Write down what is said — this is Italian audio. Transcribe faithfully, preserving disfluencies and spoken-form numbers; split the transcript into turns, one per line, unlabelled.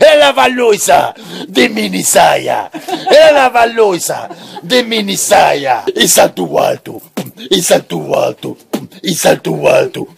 É la Valluisa de Minisaia. É la Valluisa de Minisaia. E salto alto. E salto alto. E salto alto.